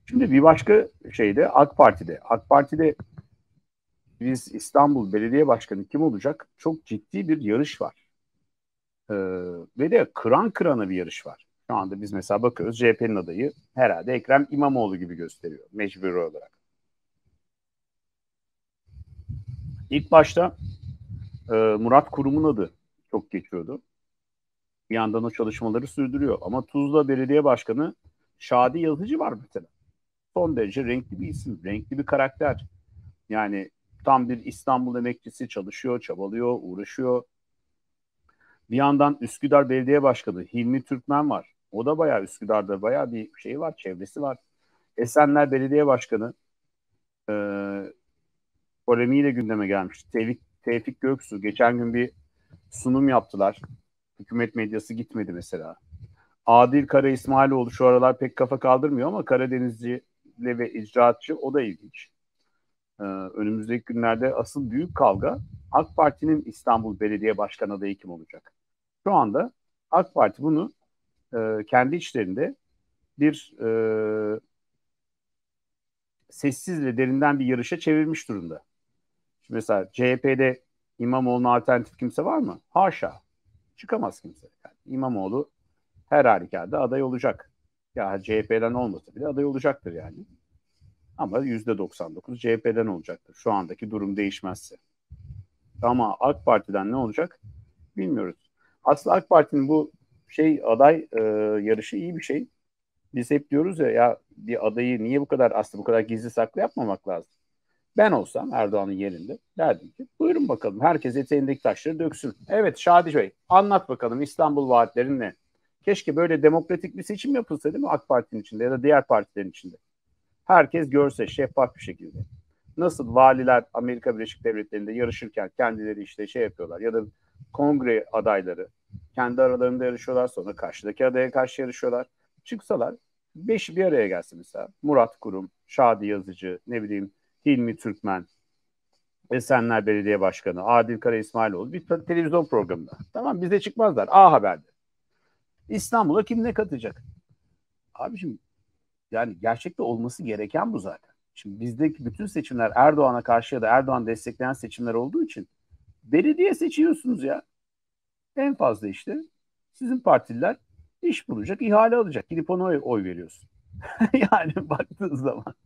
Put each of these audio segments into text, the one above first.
Şimdi bir başka şey de AK Parti'de. AK Parti'de biz İstanbul Belediye Başkanı kim olacak? Çok ciddi bir yarış var. Ee, ve de kıran kırana bir yarış var. Şu anda biz mesela bakıyoruz, CHP'nin adayı herhalde Ekrem İmamoğlu gibi gösteriyor mecburi olarak. İlk başta Murat Kurum'un adı çok geçiyordu. Bir yandan o çalışmaları sürdürüyor. Ama Tuzla Belediye Başkanı Şadi Yazıcı var mesela. Son derece renkli bir isim, renkli bir karakter. Yani tam bir İstanbul emekçisi, çalışıyor, çabalıyor, uğraşıyor. Bir yandan Üsküdar Belediye Başkanı Hilmi Türkmen var. O da bayağı Üsküdar'da bayağı bir şey var, çevresi var. Esenler Belediye Başkanı e, polemiğiyle gündeme gelmişti. Tevfik Göksu geçen gün bir sunum yaptılar. Hükümet medyası gitmedi mesela. Adil Kara İsmailoğlu şu aralar pek kafa kaldırmıyor ama Karadenizli ve icraatçı, o da ilginç. Önümüzdeki günlerde asıl büyük kavga AK Parti'nin İstanbul Belediye Başkanı adayı kim olacak? Şu anda AK Parti bunu kendi içlerinde bir sessiz ve derinden bir yarışa çevirmiş durumda. Şimdi mesela CHP'de İmamoğlu'na alternatif kimse var mı? Haşa. Çıkamaz kimse. Yani İmamoğlu her halükarda aday olacak. Ya CHP'den olmasa bile aday olacaktır yani. Ama %99 CHP'den olacaktır. Şu andaki durum değişmezse. Ama AK Parti'den ne olacak bilmiyoruz. Aslında AK Parti'nin bu aday yarışı iyi bir şey. Biz hep diyoruz ya bir adayı niye bu kadar gizli saklı yapmamak lazım. Ben olsam Erdoğan'ın yerinde derdim ki buyurun bakalım, herkes eteğindeki taşları döksün. Evet Şadi Bey, anlat bakalım İstanbul vaatlerin ne? Keşke böyle demokratik bir seçim yapılsa değil mi AK Parti'nin içinde ya da diğer partilerin içinde. Herkes görse şeffaf bir şekilde. Nasıl valiler Amerika Birleşik Devletleri'nde yarışırken kendileri işte yapıyorlar ya da kongre adayları kendi aralarında yarışıyorlar, sonra karşıdaki adaya karşı yarışıyorlar. Çıksalar beşi bir araya gelsin mesela. Murat Kurum, Şadi Yazıcı, ne bileyim Hilmi Türkmen, Esenler Belediye Başkanı, Adil Kara İsmailoğlu bir televizyon programında. Tamam, bize çıkmazlar. A Haber'de. İstanbul'a kim ne katacak? Abiciğim, yani gerçekte olması gereken bu zaten. Şimdi bizdeki bütün seçimler Erdoğan'a karşı ya da Erdoğan destekleyen seçimler olduğu için belediye seçiyorsunuz ya. En fazla işte sizin partililer iş bulacak, ihale alacak. Gidip ona oy veriyorsun. Yani baktığın zaman.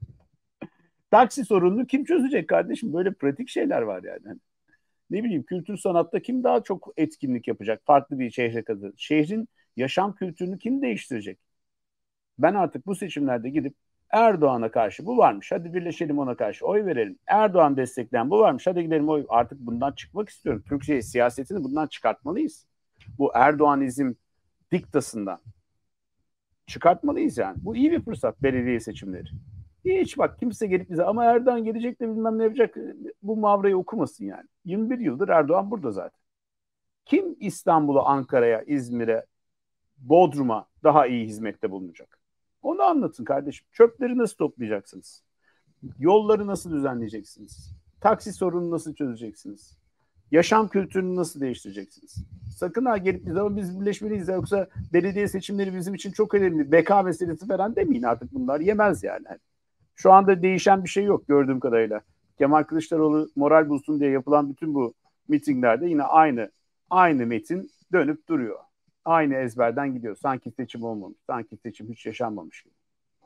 Taksi sorununu kim çözecek kardeşim? Böyle pratik şeyler var yani. Ne bileyim, kültür sanatta kim daha çok etkinlik yapacak? Farklı bir şehre kadar. Şehrin yaşam kültürünü kim değiştirecek? Ben artık bu seçimlerde gidip Erdoğan'a karşı bu varmış, hadi birleşelim ona karşı oy verelim. Erdoğan destekleyen bu varmış, hadi gidelim oy. Artık bundan çıkmak istiyorum. Türkiye siyasetini bundan çıkartmalıyız. Bu Erdoğanizm diktasından çıkartmalıyız yani. Bu iyi bir fırsat, belediye seçimleri. Hiç bak kimse gelip bize ama Erdoğan gelecek de bilmem ne yapacak, bu mavrayı okumasın yani. 21 yıldır Erdoğan burada zaten. Kim İstanbul'a, Ankara'ya, İzmir'e, Bodrum'a daha iyi hizmette bulunacak? Onu anlatın kardeşim. Çöpleri nasıl toplayacaksınız? Yolları nasıl düzenleyeceksiniz? Taksi sorununu nasıl çözeceksiniz? Yaşam kültürünü nasıl değiştireceksiniz? Sakın ha gelip biz birleşmeliyiz yoksa belediye seçimleri bizim için çok önemli. Beka meselesi falan demeyin artık, bunlar yemez yani. Şu anda değişen bir şey yok gördüğüm kadarıyla. Kemal Kılıçdaroğlu moral bulsun diye yapılan bütün bu mitinglerde yine aynı metin dönüp duruyor. Aynı ezberden gidiyor. Sanki seçim olmamış. Sanki seçim hiç yaşanmamış gibi.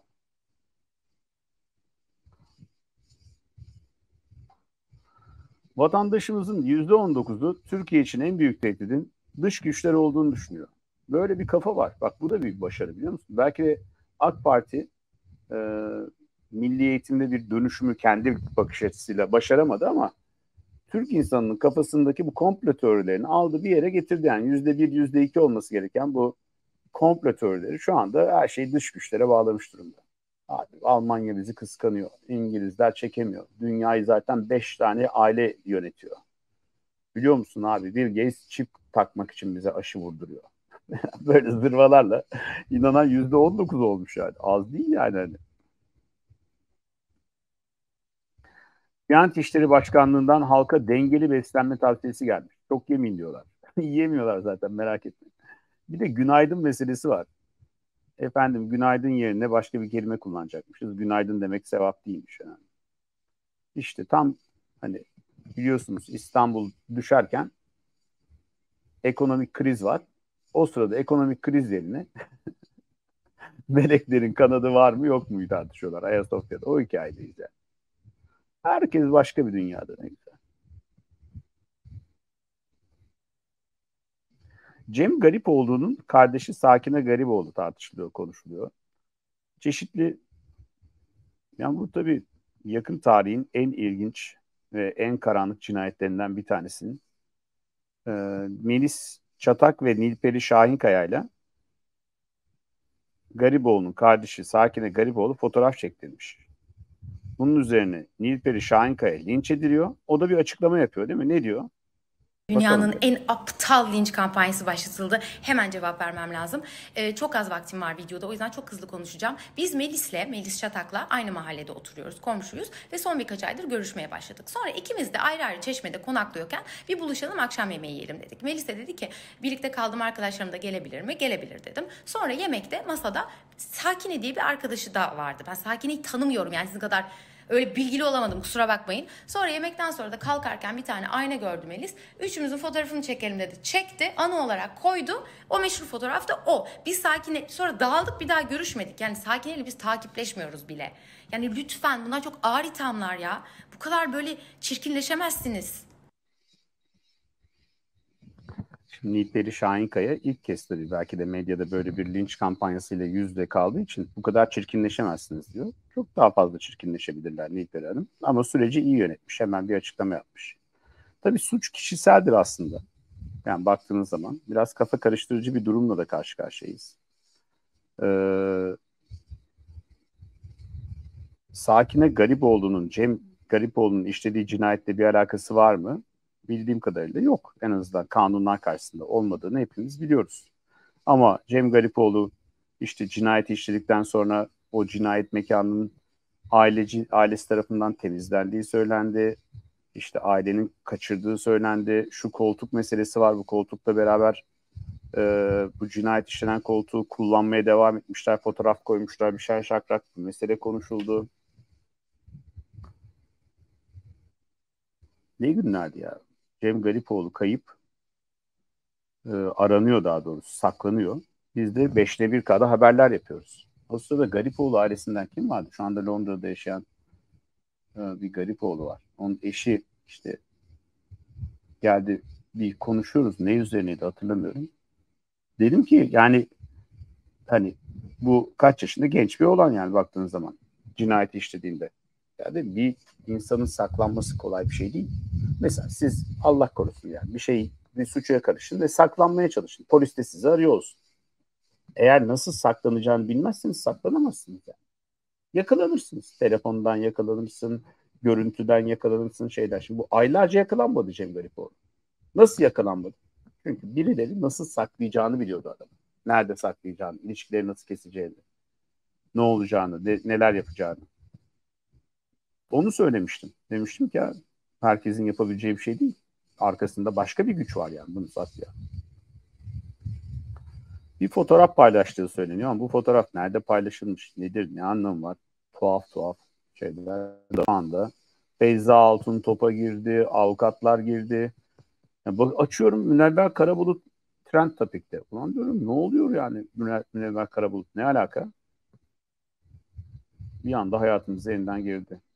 Vatandaşımızın %19'u Türkiye için en büyük tehdidin dış güçler olduğunu düşünüyor. Böyle bir kafa var. Bak bu da büyük başarı, biliyor musun? Belki de AK Parti e, milli eğitimde bir dönüşümü kendi bakış açısıyla başaramadı ama Türk insanının kafasındaki bu komplo teorilerini aldı bir yere getirdi. Yani %1, %2 olması gereken bu komplo teorileri şu anda her şeyi dış güçlere bağlamış durumda. Abi, Almanya bizi kıskanıyor. İngilizler çekemiyor. Dünyayı zaten 5 tane aile yönetiyor. Biliyor musun abi, Bill Gates çip takmak için bize aşı vurduruyor. Böyle zırvalarla inanan %19 olmuş yani. Az değil yani. Hani. Diyanet İşleri Başkanlığı'ndan halka dengeli beslenme tavsiyesi gelmiş. Çok yemeyin diyorlar. Yiyemiyorlar zaten, merak etmeyin. Bir de günaydın meselesi var. Efendim günaydın yerine başka bir kelime kullanacakmışız. Günaydın demek sevap değilmiş yani. İşte tam hani biliyorsunuz İstanbul düşerken ekonomik kriz var. O sırada ekonomik kriz yerine meleklerin kanadı var mı yok mu tartışıyorlar Ayasofya'da. O hikayedeyiz yani. Herkes başka bir dünyada ne güzel. Cem Garipoğlu'nun kardeşi Sakine Garipoğlu tartışılıyor, konuşuluyor. Çeşitli, yani bu tabii yakın tarihin en ilginç ve en karanlık cinayetlerinden bir tanesinin Melis Çatak ve Nilperi Şahinkaya ile Garipoğlu'nun kardeşi Sakine Garipoğlu fotoğraf çektirmiş. Bunun üzerine Nilperi Şahinkaya linç ediliyor. O da bir açıklama yapıyor değil mi? Ne diyor? Dünyanın en aptal linç kampanyası başlatıldı. Hemen cevap vermem lazım. Çok az vaktim var videoda, o yüzden çok hızlı konuşacağım. Biz Melis Çatak'la aynı mahallede oturuyoruz, komşuyuz ve son birkaç aydır görüşmeye başladık. Sonra ikimiz de ayrı ayrı Çeşme'de konaklıyorken bir buluşalım, akşam yemeği yiyelim dedik. Melis de dedi ki birlikte kaldığım arkadaşlarım da gelebilir mi? Gelebilir dedim. Sonra yemekte masada Sakine diye bir arkadaşı da vardı. Ben Sakine'yi tanımıyorum, yani sizin kadar öyle bilgili olamadım, kusura bakmayın. Sonra yemekten sonra da kalkarken bir tane ayna gördüm Melis. Üçümüzün fotoğrafını çekelim dedi. Çekti, anı olarak koydu. O meşhur fotoğraf da o. Biz Sakine sonra dağıldık, bir daha görüşmedik. Yani Sakine'yle biz takipleşmiyoruz bile. Yani lütfen, bunlar çok ağır ithamlar ya. Bu kadar böyle çirkinleşemezsiniz. Şimdi Nilperi Şahinkaya ilk kez tabii belki de medyada böyle bir linç kampanyasıyla yüzde kaldığı için bu kadar çirkinleşemezsiniz diyor. Çok daha fazla çirkinleşebilirler Nilperi Hanım. Ama süreci iyi yönetmiş. Hemen bir açıklama yapmış. Tabii suç kişiseldir aslında. Yani baktığınız zaman biraz kafa karıştırıcı bir durumla da karşı karşıyayız. Sakine Garipoğlu'nun, Cem Garipoğlu'nun işlediği cinayetle bir alakası var mı? Bildiğim kadarıyla yok. En azından kanunlar karşısında olmadığını hepimiz biliyoruz. Ama Cem Garipoğlu işte cinayeti işledikten sonra o cinayet mekanının ailesi tarafından temizlendiği söylendi. İşte ailenin kaçırdığı söylendi. Şu koltuk meselesi var. Bu koltukla beraber bu cinayet işlenen koltuğu kullanmaya devam etmişler. Fotoğraf koymuşlar. Bir şey şakrak bir mesele konuşuldu. Ne günlerdi ya? Cem Garipoğlu kayıp, aranıyor daha doğrusu, saklanıyor. Biz de 5'te 1K'da haberler yapıyoruz. O sırada Garipoğlu ailesinden kim vardı? Şu anda Londra'da yaşayan bir Garipoğlu var. Onun eşi işte geldi, bir konuşuyoruz. Ne üzerineydi hatırlamıyorum. Dedim ki yani hani bu kaç yaşında genç bir oğlan yani baktığınız zaman cinayeti işlediğinde. Yani bir insanın saklanması kolay bir şey değil. Mesela siz Allah korusun yani bir suça karışın ve saklanmaya çalışın. Polis de sizi arıyor olsun. Eğer nasıl saklanacağını bilmezseniz saklanamazsınız yani. Yakalanırsınız. Telefondan yakalanırsın, görüntüden yakalanırsın şeyler. Şimdi bu aylarca yakalanmadı Cem Garipoğlu. Nasıl yakalanmadı? Çünkü birileri nasıl saklayacağını biliyordu adam. Nerede saklayacağını, ilişkileri nasıl keseceğini, ne olacağını, neler yapacağını. Onu söylemiştim. Demiştim ki ya, herkesin yapabileceği bir şey değil. Arkasında başka bir güç var yani bunu saklıyor. Bir fotoğraf paylaştığı söyleniyor ama bu fotoğraf nerede paylaşılmış, nedir, ne anlamı var? Tuhaf tuhaf şeyler. Şu anda Feyza Altun topa girdi, avukatlar girdi. Yani açıyorum Münevver Karabulut Trend Topic'te. Ulan diyorum ne oluyor yani Münevver Karabulut ne alaka? Bir anda hayatımıza yeniden girdi.